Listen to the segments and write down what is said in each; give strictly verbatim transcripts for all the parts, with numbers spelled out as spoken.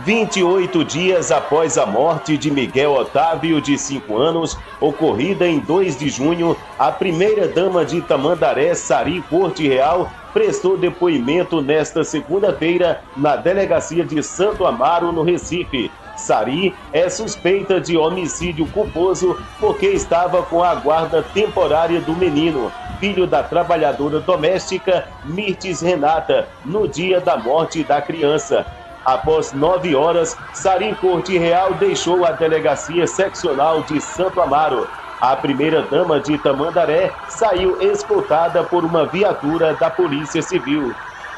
vinte e oito dias após a morte de Miguel Otávio, de cinco anos, ocorrida em dois de junho, a primeira-dama de Tamandaré, Sari Corte Real, prestou depoimento nesta segunda-feira na delegacia de Santo Amaro, no Recife. Sari é suspeita de homicídio culposo porque estava com a guarda temporária do menino, filho da trabalhadora doméstica Mirtes Renata, no dia da morte da criança. Após nove horas, Sari Corte Real deixou a delegacia seccional de Santo Amaro. A primeira-dama de Tamandaré saiu escoltada por uma viatura da Polícia Civil.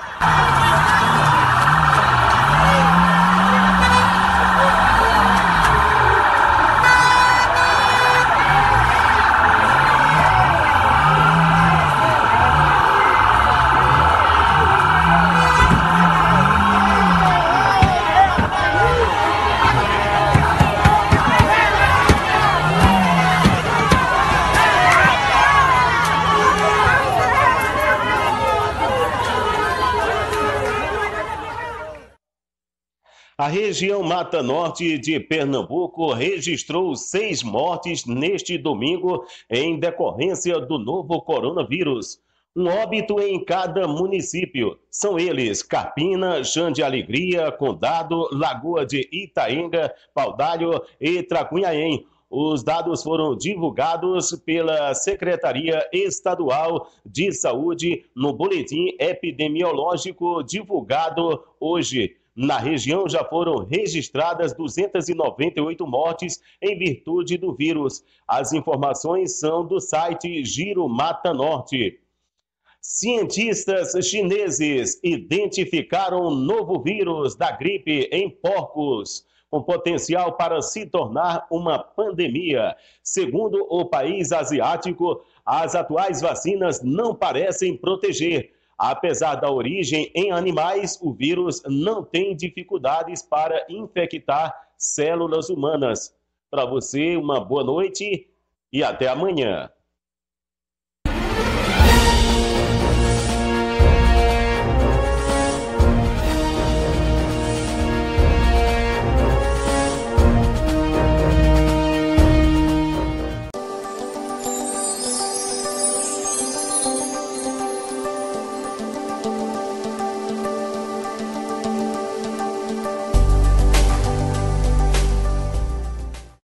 A região Mata Norte de Pernambuco registrou seis mortes neste domingo em decorrência do novo coronavírus. Um óbito em cada município. São eles Carpina, Chã de Alegria, Condado, Lagoa de Itaenga, Paudalho e Tracunhaém. Os dados foram divulgados pela Secretaria Estadual de Saúde no boletim epidemiológico divulgado hoje. Na região já foram registradas duzentas e noventa e oito mortes em virtude do vírus. As informações são do site Giro Mata Norte. Cientistas chineses identificaram um novo vírus da gripe em porcos, com potencial para se tornar uma pandemia. Segundo o país asiático, as atuais vacinas não parecem proteger. Apesar da origem em animais, o vírus não tem dificuldades para infectar células humanas. Para você, uma boa noite e até amanhã.